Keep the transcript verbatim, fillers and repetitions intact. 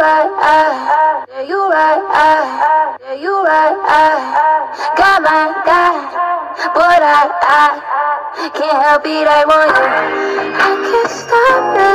right, I, yeah, you right, I, yeah, you right, I got my guy, but I, I can't help it, I want you. I can't stop now.